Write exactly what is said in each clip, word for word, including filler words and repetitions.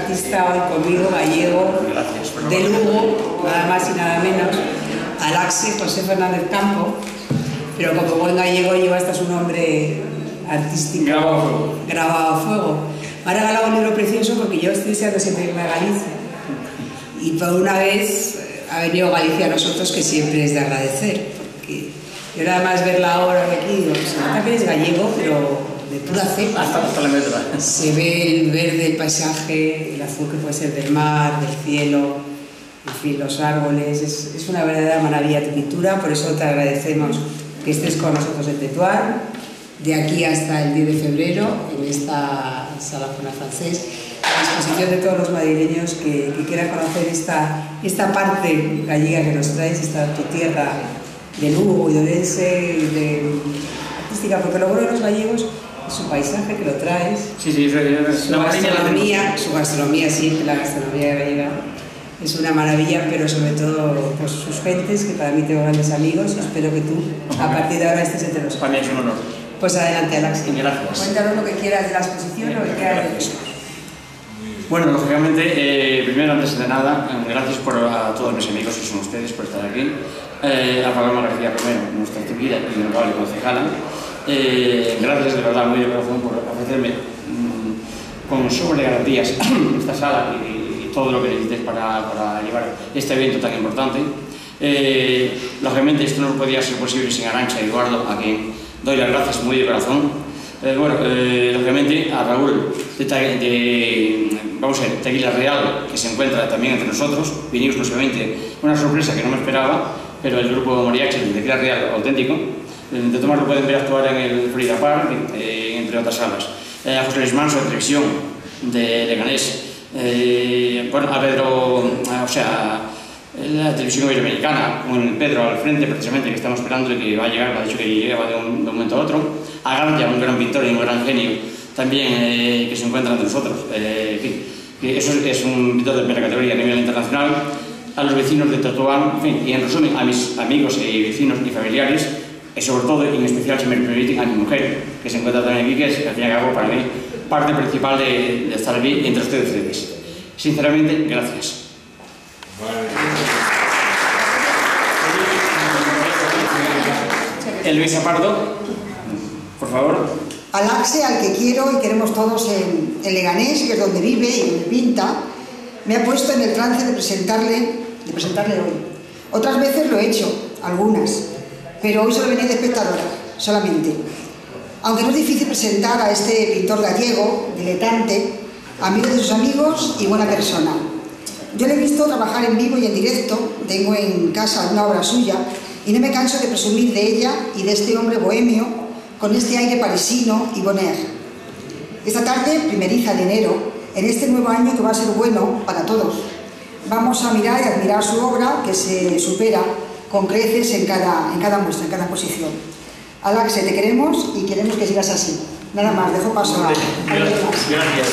artista hoy conmigo, gallego, de Lugo, nada más y nada menos, Alaxe José Fernández Campo, pero como buen gallego lleva hasta su nombre artístico grabado a fuego. Grabado a fuego. Me ha regalado un libro precioso porque yo estoy deseando siempre irme a Galicia. Y por una vez ha venido Galicia a nosotros, que siempre es de agradecer. Porque yo nada más ver la obra de aquí, digo, se nota que es gallego, pero de pura cepa. Hasta, hasta la metra. Se ve el verde del paisaje, el azul que puede ser del mar, del cielo, en fin, los árboles. Es, es una verdadera maravilla tu pintura, por eso te agradecemos que estés con nosotros en Tetuán, de aquí hasta el diez de febrero, en esta sala Zona Francés, a disposición de todos los madrileños que, que quieran conocer esta, esta parte gallega que nos traes, esta tu tierra de Lugo y de Orense, y de artística, porque lo bueno de los gallegos es su paisaje que lo traes, sí, sí, su gastronomía, su gastronomía siempre, la gastronomía gallega es una maravilla, pero sobre todo pues, sus gentes, que para mí tengo grandes amigos, y espero que tú a partir de ahora estés entre los. Para mí es un honor. Pues adelante, Alex. Gracias. Cuéntanos lo que quieras de la exposición o lo que quieras de eso. Bueno, lógicamente, eh, primero, antes de nada, gracias por, a todos mis amigos, que son ustedes, por estar aquí. Eh, a Paloma García Romero, nuestra querida y honorable concejala. Eh, gracias de verdad, muy de corazón, por ofrecerme mmm, con sobre garantías esta sala y todo lo que necesites para, para llevar este evento tan importante. Eh, lógicamente esto no podía ser posible sin Arantxa y Eduardo, a quien doy las gracias muy de corazón. Eh, bueno, eh, lógicamente a Raúl de, de, vamos a ver, Tequila Real, que se encuentra también entre nosotros. Vinimos posiblemente una sorpresa que no me esperaba, pero el grupo Mariachi de Tequila Real auténtico, de Tomás lo pueden ver actuar en el Frida Park, eh, entre otras salas. Eh, a José Luis Manso de Televisión de Leganés. Eh, bueno, a Pedro, o sea, la televisión iberoamericana, con Pedro al frente, precisamente, que estamos esperando y que va a llegar, ha dicho que llega de un, de un momento a otro. A García, un gran pintor y un gran genio, también, eh, que se encuentra entre nosotros. Eh, en fin, que eso es, es un pintor de primera categoría a nivel internacional. A los vecinos de Tetuán, en fin, y en resumen, a mis amigos y vecinos y familiares, y sobre todo, y en especial, si me permiten, a mi mujer, que se encuentra también aquí, que es, al fin y al cabo, para mí, parte principal de, de estar aquí entre ustedes ustedes. Sinceramente, gracias. El Luis Apardo, por favor. Alaxe, al que quiero y queremos todos en, en Leganés, que es donde vive y donde pinta, me ha puesto en el trance de presentarle, de presentarle hoy. Otras veces lo he hecho, algunas, pero hoy solo venía de espectadora, solamente. Aunque no es difícil presentar a este pintor gallego, diletante, amigo de sus amigos y buena persona. Yo le he visto trabajar en vivo y en directo, tengo en casa una obra suya, y no me canso de presumir de ella y de este hombre bohemio, con este aire parisino y bonaire. Esta tarde, primeriza de enero, en este nuevo año que va a ser bueno para todos, vamos a mirar y admirar su obra, que se supera con creces en cada, en cada muestra, en cada exposición. Alaxe, te queremos y queremos que sigas así. Nada más, dejo paso a... Gracias. Gracias.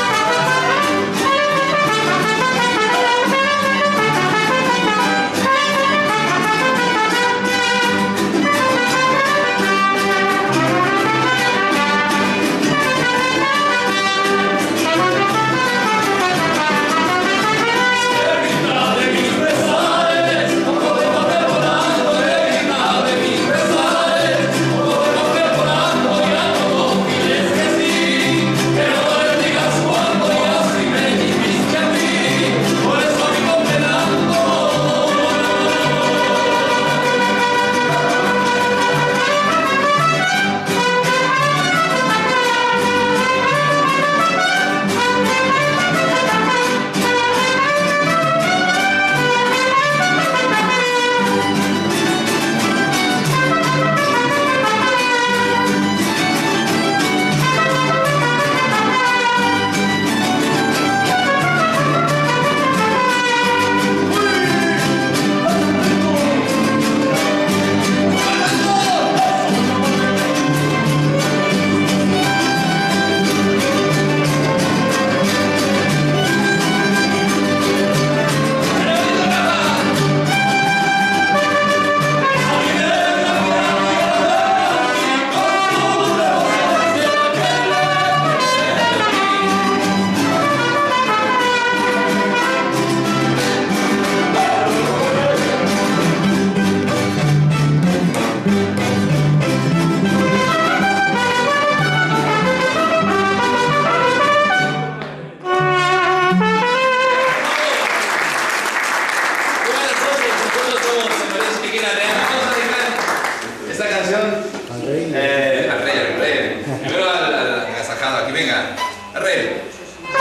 Thank you. Ferrer.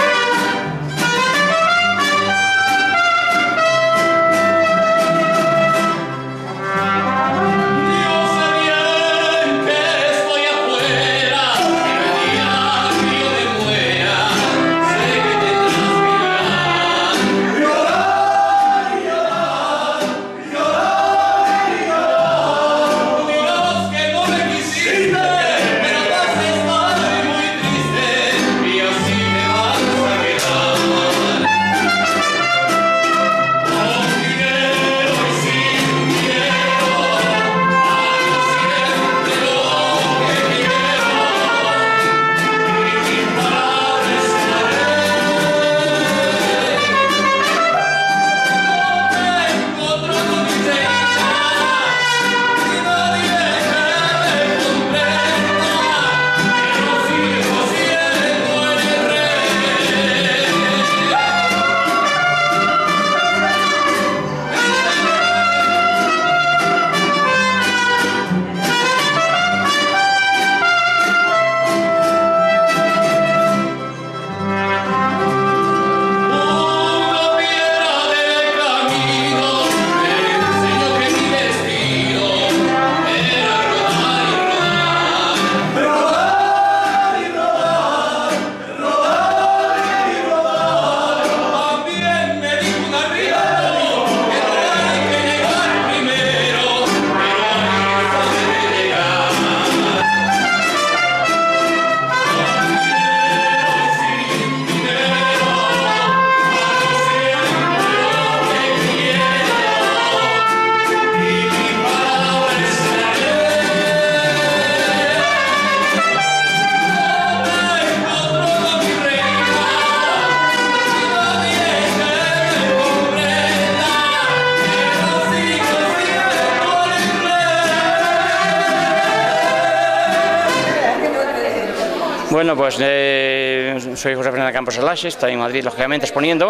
Bueno, pues eh, soy José Fernando Campos Alaxe, estoy en Madrid, lógicamente, exponiendo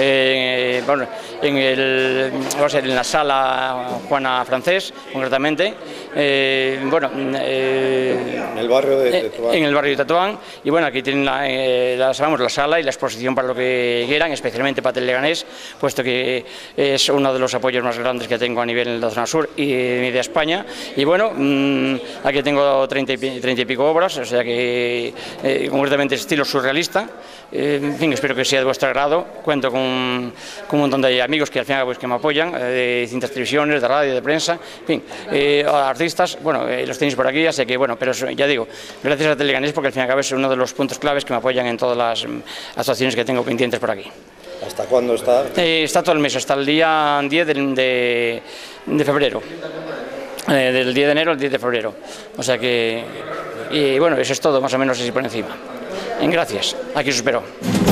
eh, bueno, en, el, va a ser en la sala Juana Francés, concretamente, eh, bueno, eh, en el barrio de Tetuán. En el barrio de Tetuán, y bueno, aquí tienen la, eh, la, sabemos, la sala y la exposición para lo que quieran, especialmente para el Leganés, puesto que es uno de los apoyos más grandes que tengo a nivel de la zona sur y de España, y bueno, mmm, aquí tengo treinta y, treinta y pico obras, o sea que Eh, concretamente estilo surrealista, eh, en fin, espero que sea de vuestro agrado. Cuento con, con un montón de amigos que al final pues, que me apoyan, eh, de distintas televisiones, de radio, de prensa, en fin, eh, artistas, bueno, eh, los tenéis por aquí, así que bueno, pero ya digo, gracias a Teleganés porque al fin y al cabo es uno de los puntos claves que me apoyan en todas las um, actuaciones que tengo pendientes por aquí. ¿Hasta cuándo está? Eh, está todo el mes, hasta el día diez de, de, de febrero. Eh, del diez de enero al diez de febrero, o sea que, y bueno, eso es todo más o menos así por encima. Gracias, aquí os espero.